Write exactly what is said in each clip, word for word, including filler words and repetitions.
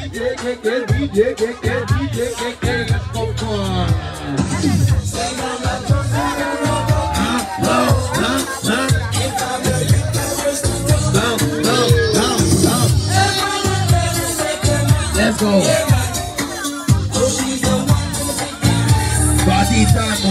Let's go. Party time.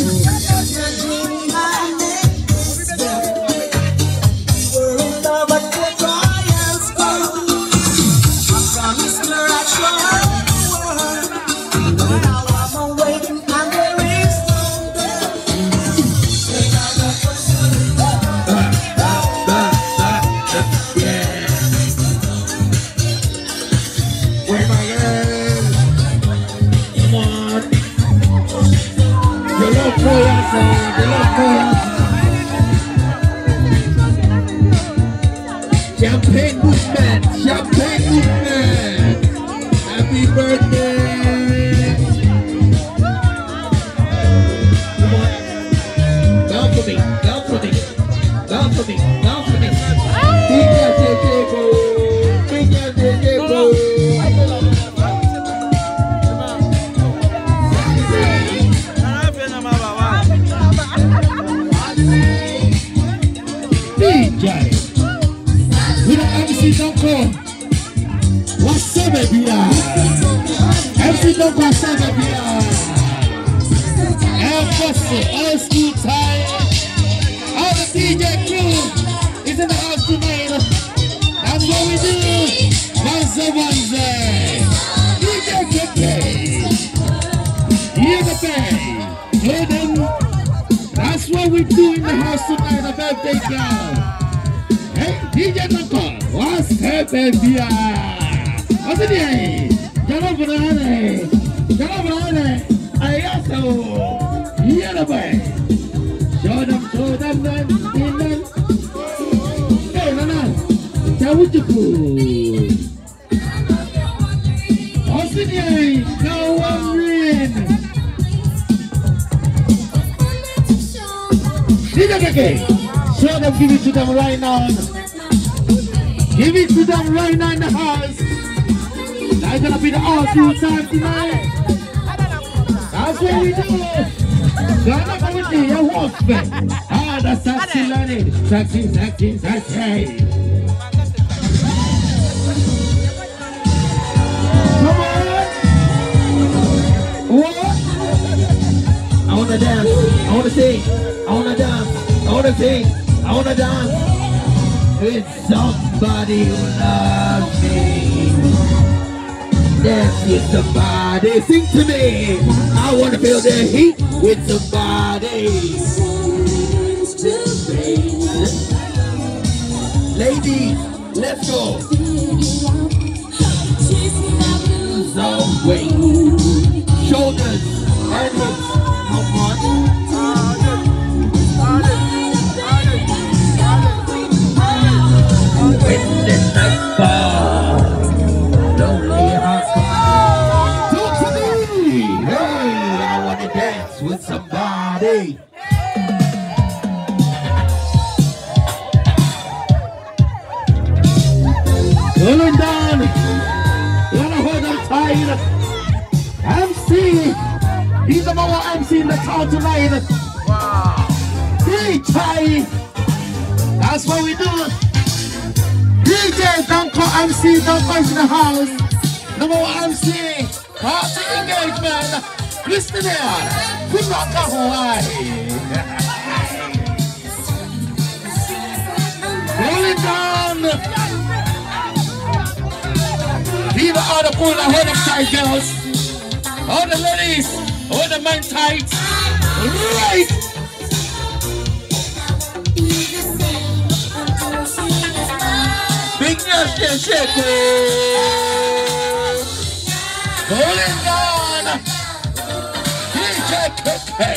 Champagne movement, champagne movement. Happy birthday. Come on. Down for me, down for me, down for me, down for me. Big L J J Bo, Big L J J Bo. D J. We don't M C don't go. What's up, baby? M C don't go, what's up, baby? El Fosse, old school time. All the D J crew is in the house tonight. That's what we do. Once a Wednesday. D J K. Hear the band. Hear them. That's what we do in the house tonight. A birthday girl. Hey, D J Nako, what's up, baby? What's it here? Jalo banana, jalo banana. Ayaso, yeah, the boy. Show them, show them, them, them. Hey, Nana, Chawuchuku. What's it here? No one win. D J Keke. Show them, give it to them right now. Give it to them right now in the house. That's gonna be the all-through time tonight. That's what we do. Gonna go with the walkman. Ah, the sexy lady. Sexy, sexy, sexy. Come on. What? I wanna dance. I wanna sing. I wanna dance. I wanna sing, I wanna dance with somebody who loves me. Dance with somebody, sing to me. I wanna feel the heat with somebody. Ladies, let's go. So wait, shoulders and hips, come on. When the night falls, lonely hearts talk to me. Hey, I wanna dance with somebody. Rolling down, gotta hold them tight. M C, he's the more M C in the town tonight. Wow. D J, that's what we do. D J, don't call M C, don't go to the house. No more M C, party engagement. Listen here, good luck, Hawaii. Roll it down. Viva all the cool and all the tight girls. All the ladies, all the men tight. Right. Big nuts and shake it. Hold it down. D J Cookie.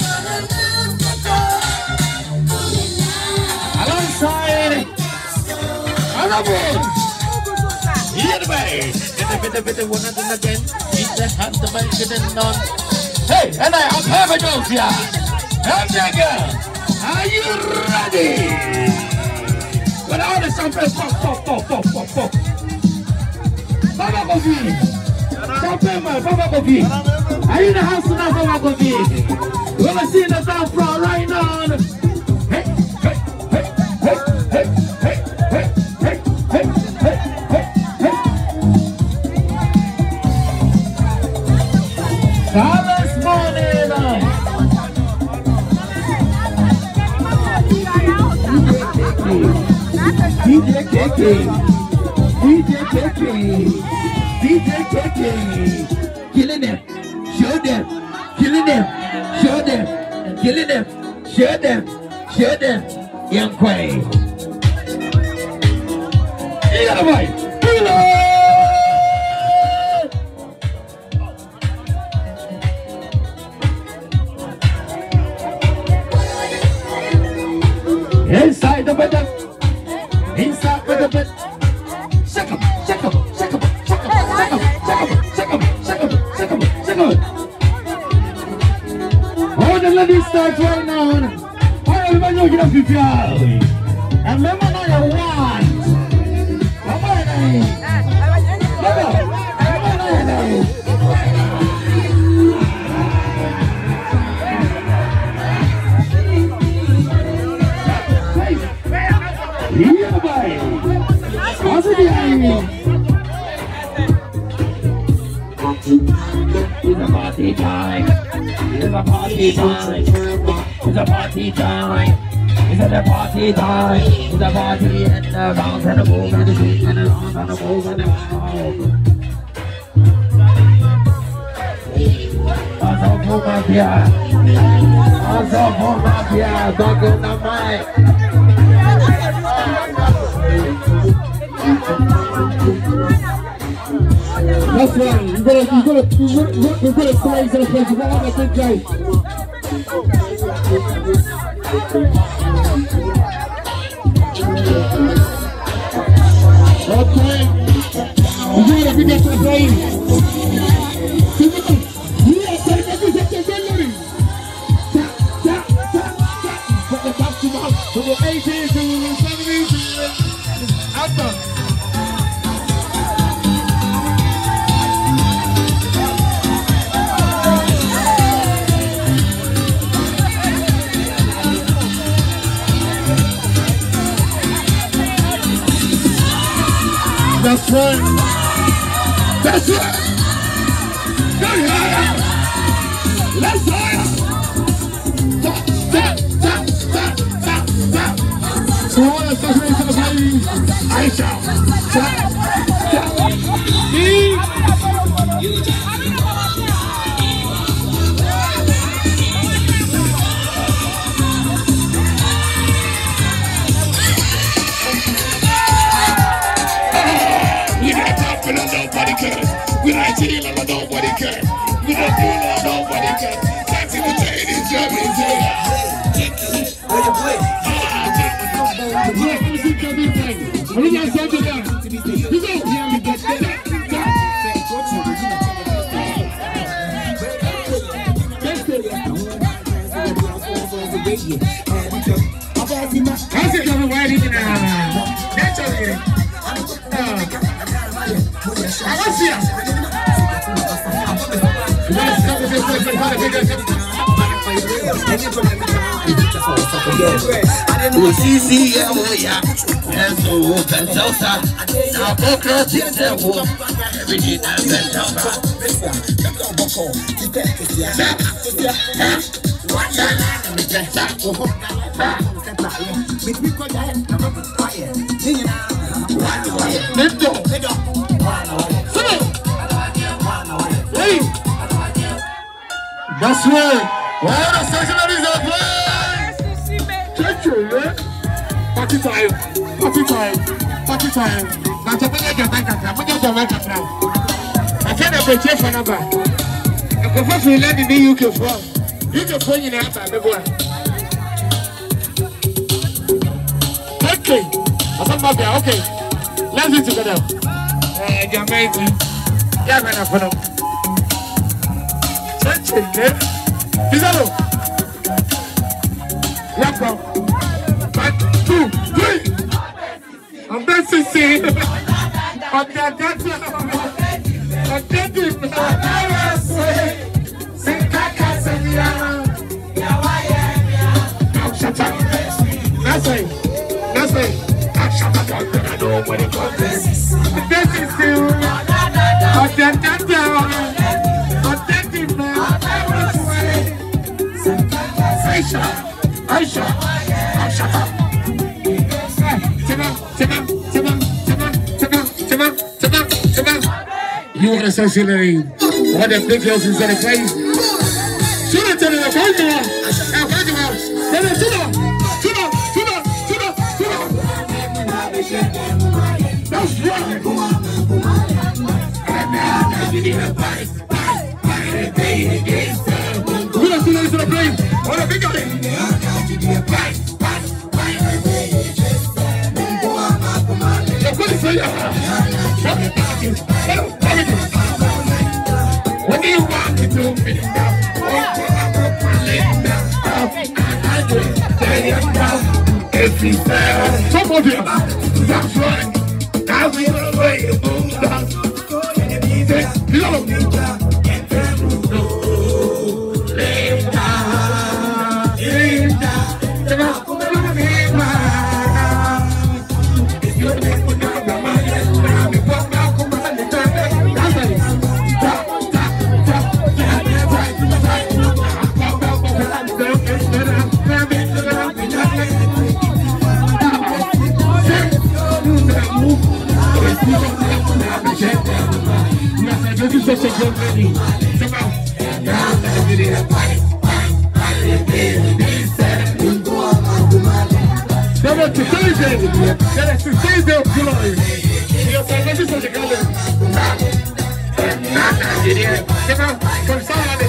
Alongside another one. Here the way. Get the bit of it one and again. Eat the hand to make it on. Hey, and I have have a joke here. Have you girl? Are you ready? When all the champagne pop, pop, pop, pop, pop, pop. Baba Kofi. September, Baba Kofi. Are you in the house tonight, Baba Kofi? We're gonna see the dance floor right now. Hey, hey, hey, hey, hey, hey, hey, hey, hey, hey, hey, hey. Harvest morning. D J K K. D J K K, D J K K, killing them, show them, killing them, show them, killing them, show them, show them, young Quay. You got a boy, kill it! Inside the bed, inside the bed. Shake 'em, shake 'em, shake 'em, shake 'em, shake 'em, shake 'em, shake 'em, shake 'em, shake 'em. All the ladies start right now. All everybody know get up if you are. And remember now you want. Come on, now. Come on, come on, now. Yeah, boy. What's it behind me? It's a party time. It's a party time. It's a party time. It's a party time. It's a party and the bounce and the move and the shake and the round and the move and the round. As a woman here. As a woman here. Don't go to my. That's right. You gotta, you gotta, you gotta, you gotta play to the place. You gotta have a good day. Okay. You gotta be there to play. You gotta take everything to the living. Tap, tap, tap, tap. From the top to the house. From the eighteen to the seventeen to the after. That's right. That's right. Go higher. Let's higher. Stop, stop, stop, stop, stop, stop. So all the stuff is going to be I shall. Stop, stop. See? Nobody cares. We don't deal on nobody cares. We don't deal on nobody cares. That's in the day, it's Germany day. Where you play? What do you guys say to them? You go. Yeah, we get that. How's it going? Why did you know? That's okay. I want to that's right. All the stationaries are playing. Check you, yeah? Party time. Party time. Party time. Now, to bring your bank account, bring your bank account. I can't have a check for number. I prefer to let the U K phone. U K phone in the answer, the boy. Okay. Okay. Let's do it together. Eh, you're amazing. Yeah, man, I'm gonna. Touch it, man. Pizarro. Yeah, bro. One, two, three. I'm dancing, see. Nasei, Nasei, I know what it was. This is still authentic, authentic now. Aisha, Aisha, Aisha. Timah, Timah, Timah, Timah, Timah, Timah, Timah. You want to socially one of the big girls instead of place? Shoot it to the Evangelist! Evangelist! Let it to them! To them! To them! To them! To them! That's right! And now you need a bite. Bite. Bite. Bite. Bite. Who else is to the place? What a big guy! Bite. Bite. Bite. What is it? What do you want to do with me? Some of you, that's right. Now we will away a boom down. You know, such a good lady. Come on. No, no, to Thursday. That's to Thursday of glory. You're saying, this is such a good lady. Come on. Come on.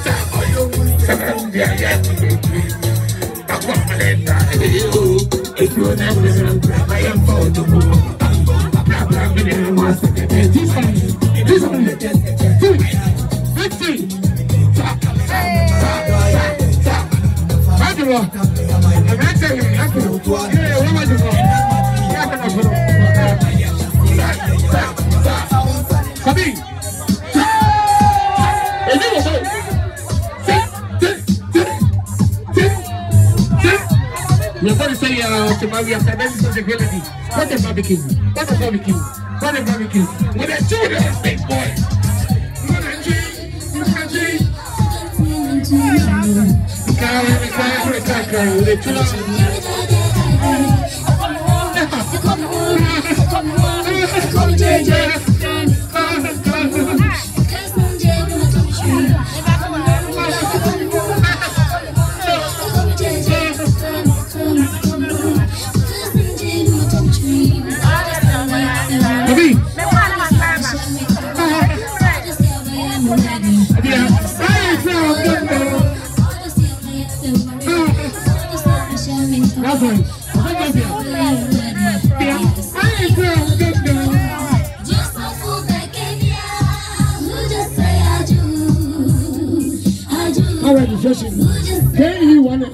If you're not listening, I am for the move. This one, this one, two, fifty. Angela, I'm not saying you. Yeah, what am I doing? Come in. And you will say, you're going to say, uh, to Maria, this is a ability. What a barbecue. What a barbecue. What a barbecue. What a Judah, big boy. What a G. What a G. Can you want it?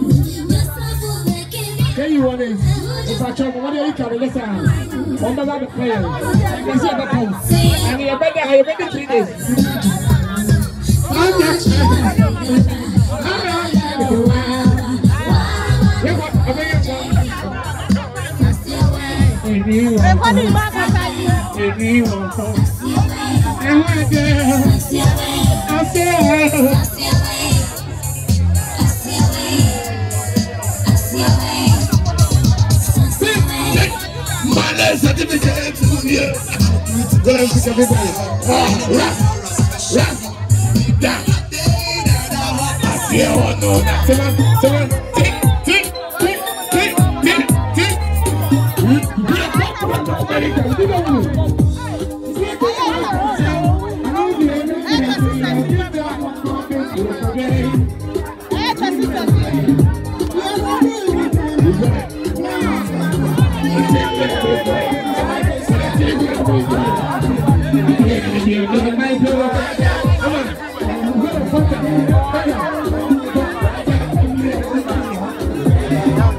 Can you want it? If I try, what do you tell me? Listen, one of the players. I see the post. And you're better, you're better three days. I'm not sure.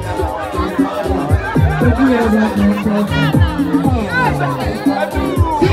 Oh,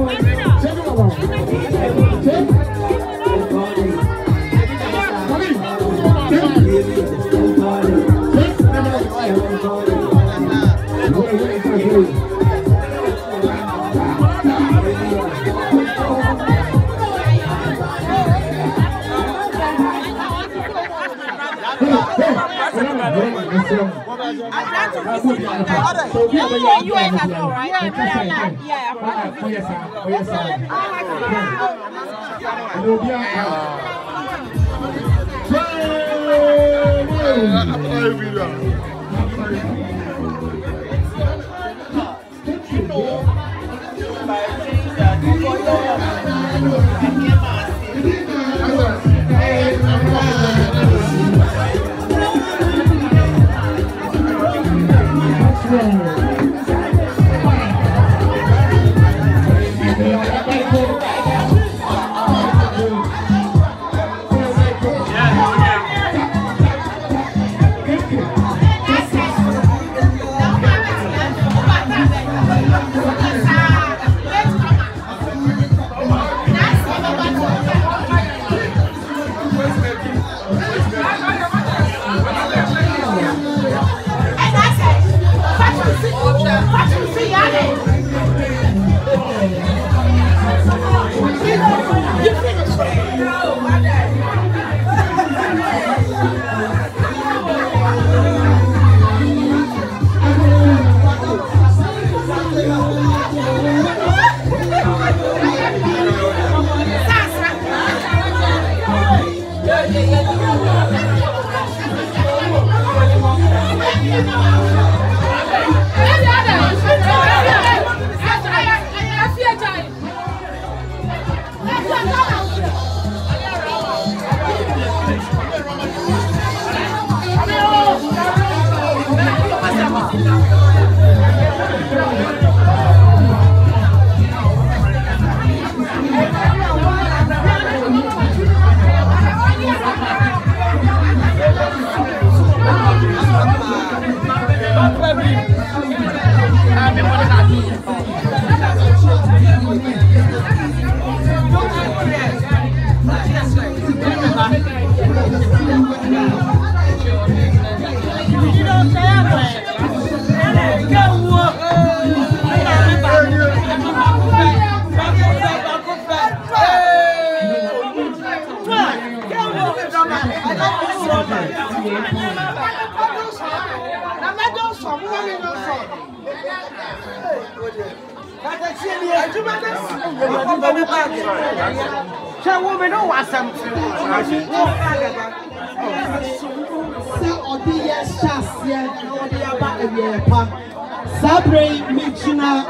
Sabre Michina,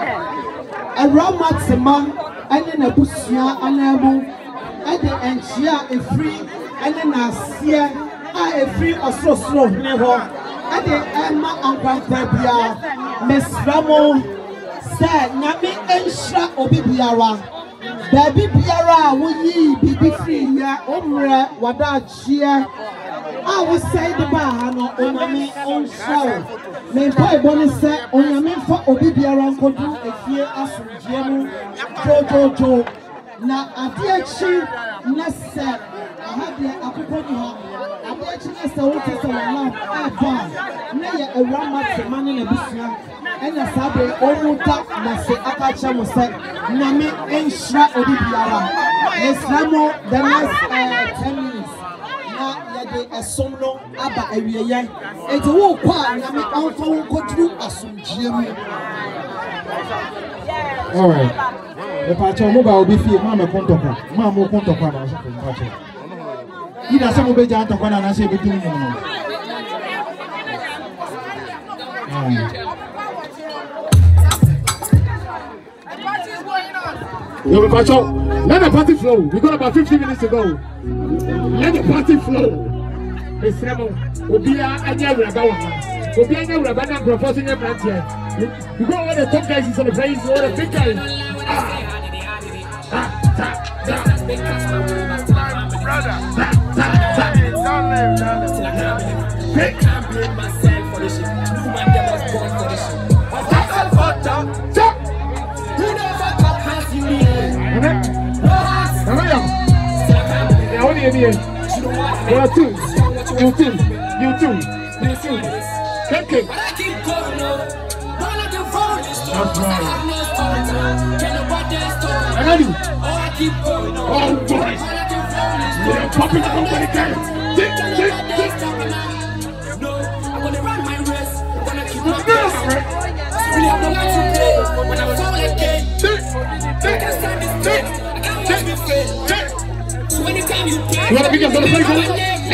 a Ramatsima, and then a Busia, and a Abu, and the Enchia, a free, and then a Sia, a free or so slow, never, and the Emma and Pantabia, Miss Ramo said, Nami Ensha Obibiara, Baby Biara, we be free, ya, Omra, Wada Chia. I will say the bar, no, on me on show. May boy bonnet say, on your men for Obibiara, go do a fear as Jemu, Jojo. Now, I dear chief, Nasei, I have the Akuponi, I dear chief, the water, so I love, I found. Nay, a ramat, the man in a bushia, and a sabre, Omuta, Nasei, Akacha, was said, Nami, Ensha Obibiara. Yes, Ramo, the last ten minutes. A solo about a year. It's a walk, and I'm out for go through a Jimmy. All right. The patch mobile will be free. Mamma Contopa, Mamma Contopa. He does some obey down to one and I say between them. Let the party flow. We got about fifty minutes to go. Let the party flow. It's Remo. Obia, I never about Obia, never about proposing a brand here. You go all the top guys on the place, all the big guys. Brother, don't live, don't live. Can't blame myself for this shit. Woman, they was born for this shit. What's that for, Tom? Who knows what has you here. You too. You too. You too. You too. Okay. That's right. I know you. Oh, boy. You're popping up on the guy. Tick, tick, tick. No, I'm gonna run my race. I'm gonna keep my pace. Really have no life to play. When I fall again, I can't stand this pain. I can't watch me fail. So anytime you play, you wanna be just on the play, boy?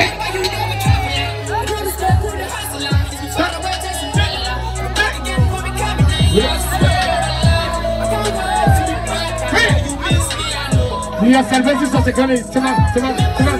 Il y a salvé sur ce qu'on est. C'est bon, c'est bon, c'est bon.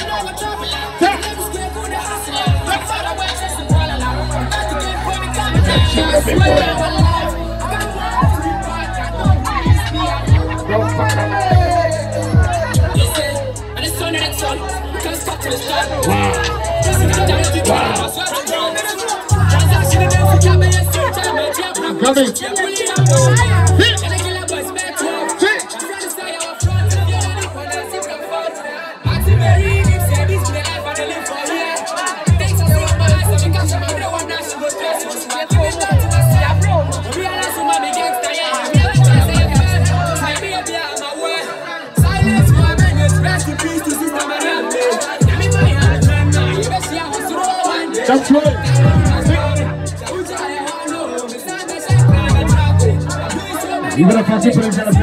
That's right. You better pass it for the place.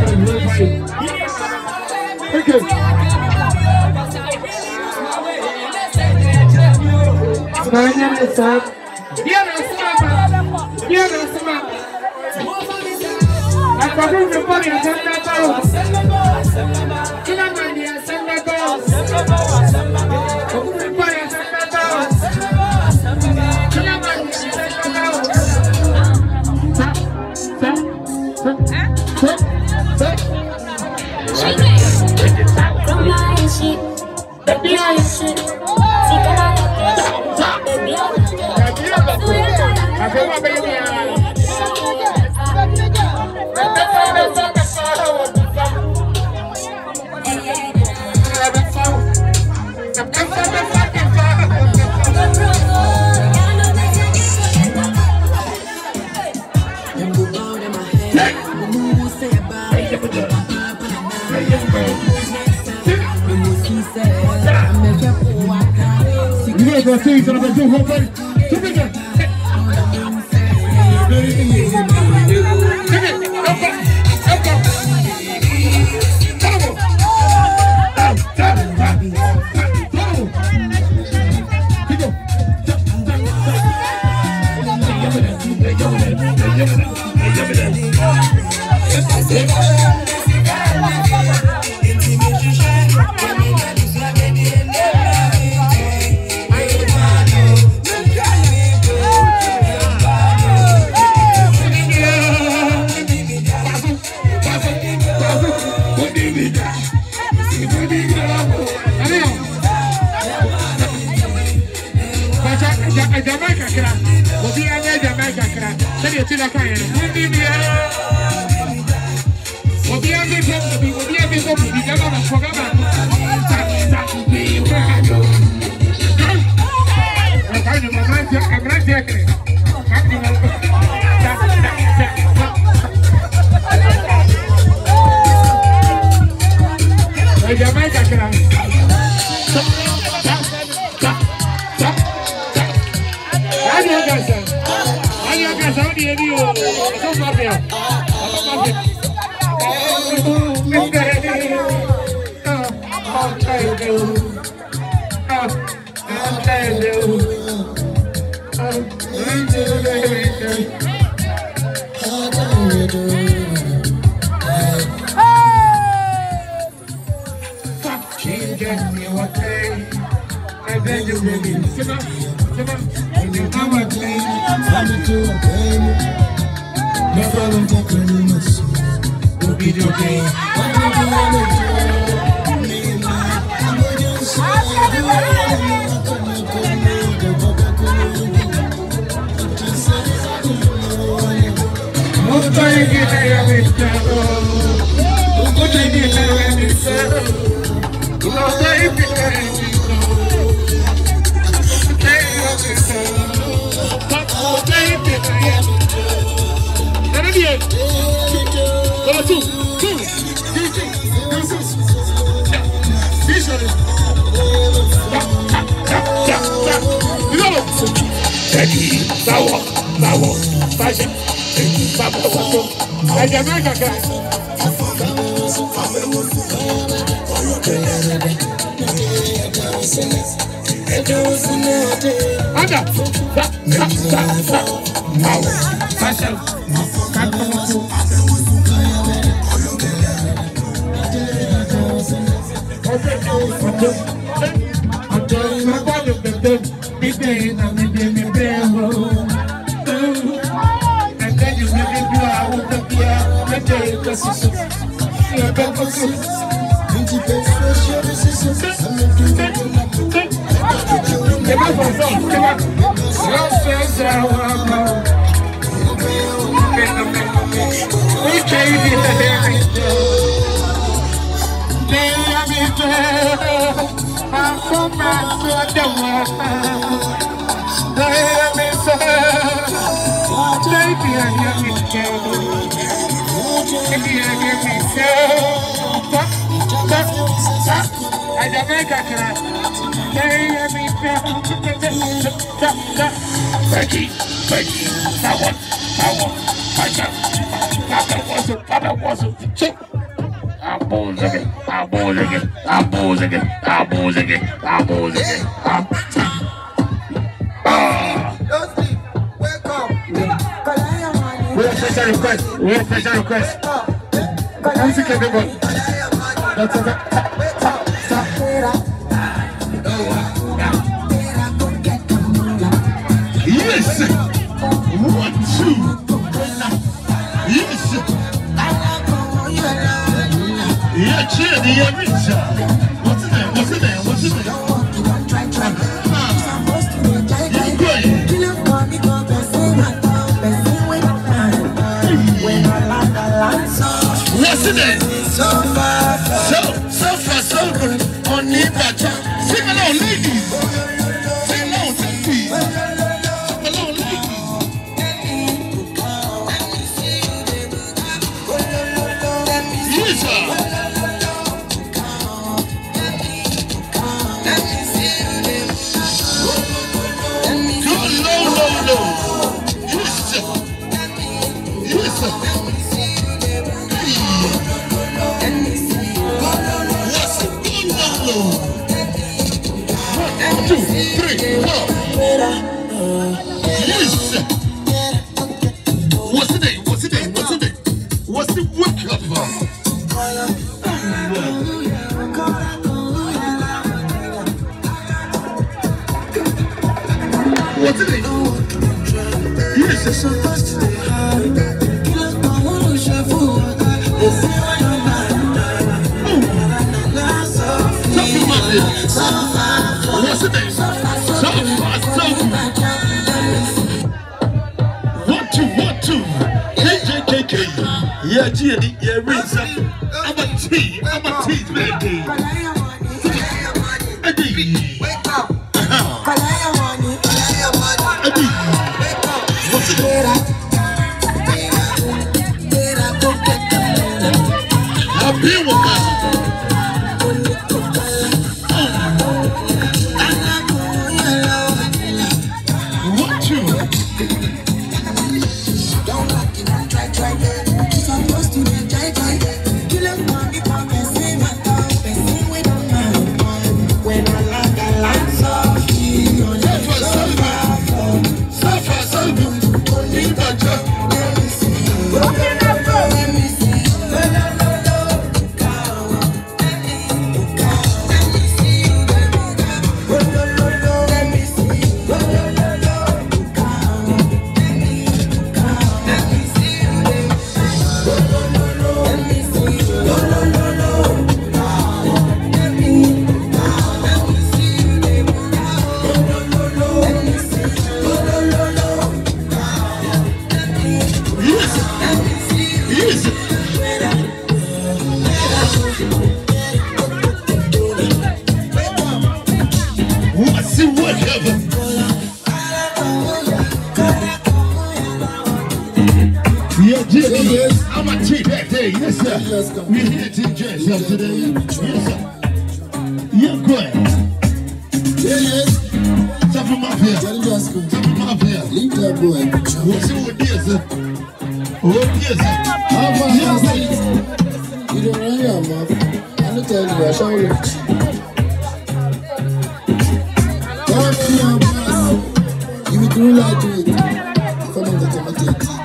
Okay. You guys see something to hold on. Two bigger. What Becky, Becky, power, power, power, power, power, I'm balls again, I'm balls again, I'm balls again, I'm balls again, I'm balls again. Ah! Wake up! We have special request. We have special request. Music everybody. That's it. Stop. Stop. Yes! One, two! Yes! Yeah, cheer the Rita! What's his name? What's his name? What's his name? You're great! What's his name? So far, so, so far, so good. On the back. Sing along, ladies! Sing along, ladies! Yeah, G, yeah, Rita. I'm a T, I'm a T, baby. Wake up. What's it? I've been with us. What you? Don't like it, try, try, try. I'm a cheat that day, yes sir. sir. We're here to dress up today. Yes, sir. Yeah, go ahead. Yeah, yes. Stop him up here. Stop him up here. Leave that boy. What's over there, sir? Oh, yes, sir. How about yes, sir? You don't run your mouth. I'm not telling you, I shall look. Come here, boss. You will do like it. Come on, get him a teeth.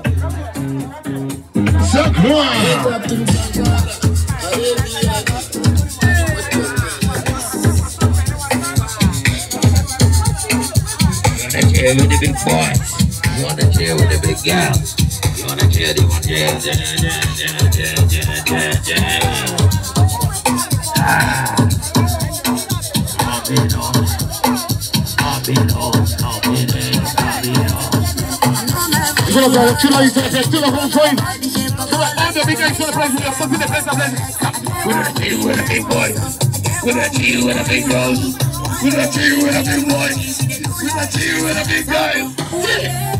You wanna chill with the big boys? You wanna chill with the big gals? You wanna chill, you wanna chill, chill, chill, chill, chill, chill, chill, chill. Ah, I'll be on, I'll be on, I'll be on, I'll be on. You're gonna go, chill out, you're gonna chill out, home train. All the big guys to the place with your stuff in the place of them. We're gonna chill with the big boys. We're gonna chill with the big girls. We're gonna chill with the big boys. We're gonna chill with the big guys. Yeah.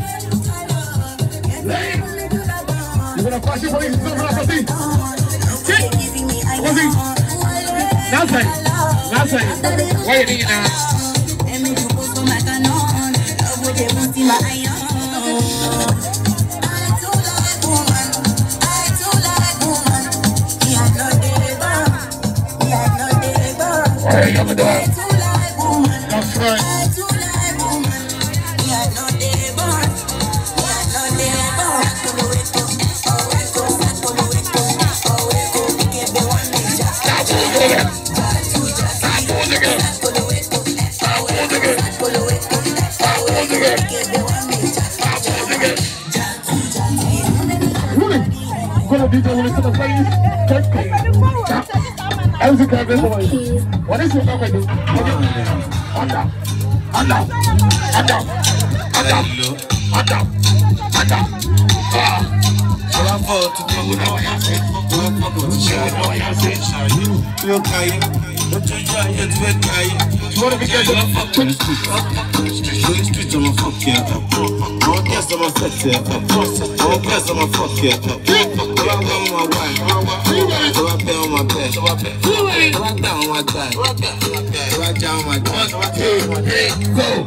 You're gonna crash it for these stuff like this. See? What's it? Nasei. Nasei. Why you doing that? Hey, I'm a dog. That's right. D J when it's to the place, check me. How's it going, boys? What is your number? Under, under, under, under, under, under. Ah. So I'm for to do what I say. I'm for to show what I say. You okay? What you trying to do? You wanna be careful? Fuck the street. The street, I'm a fuck yeah. I guess I'm a set yeah. I guess I'm a fuck yeah. I'm on my wife. So I pay on my bed. So I pay down on my back. So I down on my back. Go.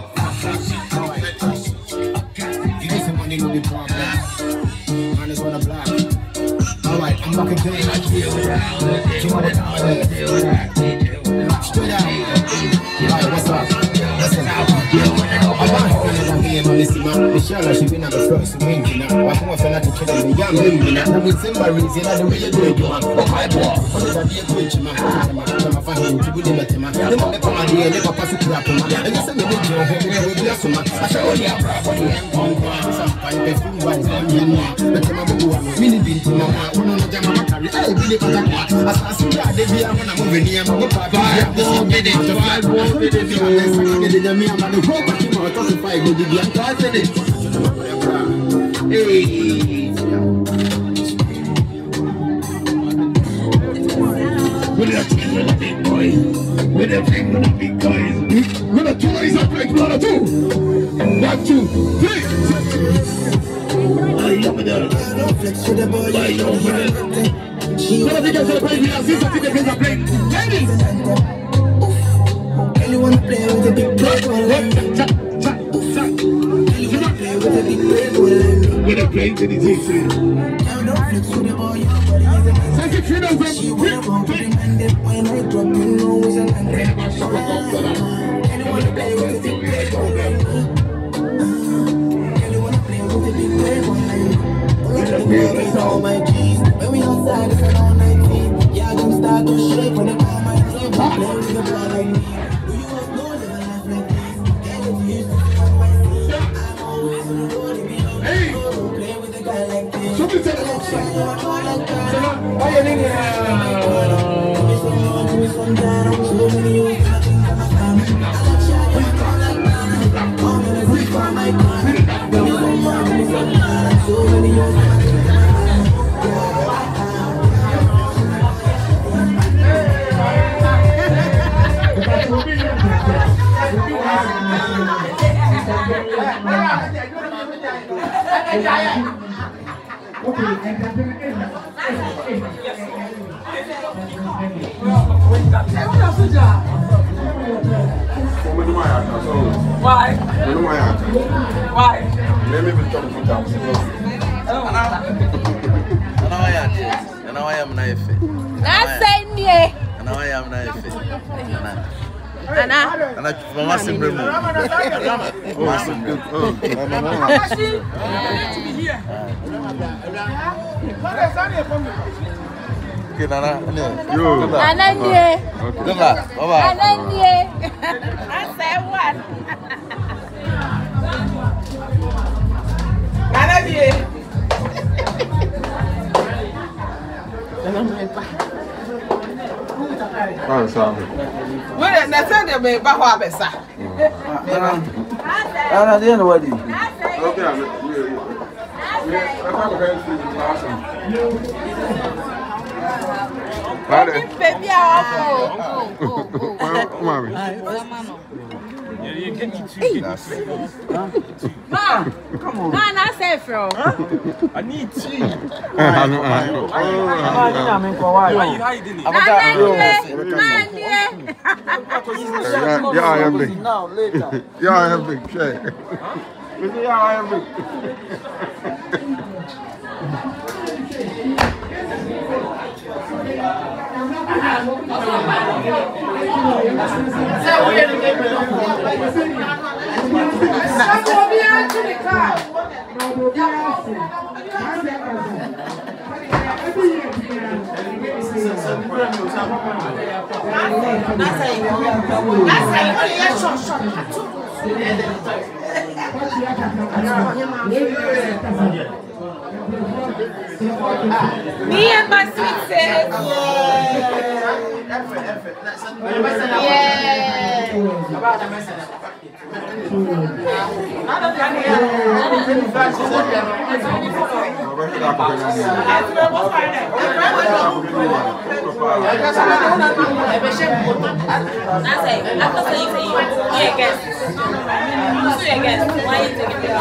You get some money, no be problem. Man is on the block. Alright, I'm fucking doing it. You want it? Straight out. Alright, what's up? Listen, I want to feel like I'm being on this man. Michelle, she been at the first wing, you know. I come off and I can kill me. Young lady, you know. I'm with somebody, you know, the way you do it, you know. Oh, my boy. What is that be a twitch, man? I'm a fan of you, you met him, man. They want to come out here, they want to pass it to that, man. And you say, we need you, we will bless you, man. I shall only have for you. Some fine perfume, one is on you, man. But I'm a good one. Mini bean to my man. One on the jam, I'm a carry. I really got that one. As I see that, they be a one, I'm moving here. I'm a party. I'm get it. I won't get it. I'm get it. I'm a man. I'm talking five good. I'm talking it. Hey. With a team with a big boy. With a team with a big guys. With a two eyes up like one or two. One, two, three. I love it. I don't flex with the boy. I don't flex. She want to get to the place. We have six or six days of play. Ladies. Anyone play with a big boy? With a big boy. With a plane to the easy. I don't flex with the boy. Thank you, Trina. She will walk with him and then when I drop you know it's an end. Anyone play with a big boy? Anyone play with a big boy? With all my G's. When we outside, it's an all night feed. Yeah, I don't start to shake when they call my name. Play with the boy like me. Do you want no live a life like this? Get it used to see on my feet. I'm always on the road to be on the road. Play with a guy like this. Show me the why you need it? Why? Why? Let me become good down. And I am. And I am Nasei. Nasei. And I am Nasei. Anna. And I mama simple mo. Mama simple. Oh, mama. Okay, Nana. Yo. Anna nie. Good luck. Bye bye. Anna nie. I say what? Anna nie. Oh, sorry. Well, na send them ba ho abesa. Ana dey no wadi. Nasei. Okay, I'm Baby, off. Mommy. Ma, come on. Man, I say from. I need tea. I know. I know. Why you hiding it? Yeah, I am big. Now, later. Yeah, I am big. Check. Yeah, I am big. Me and my sweet sis. Yeah. Nasei, after saying to you, you guess. You guess. Why you taking it?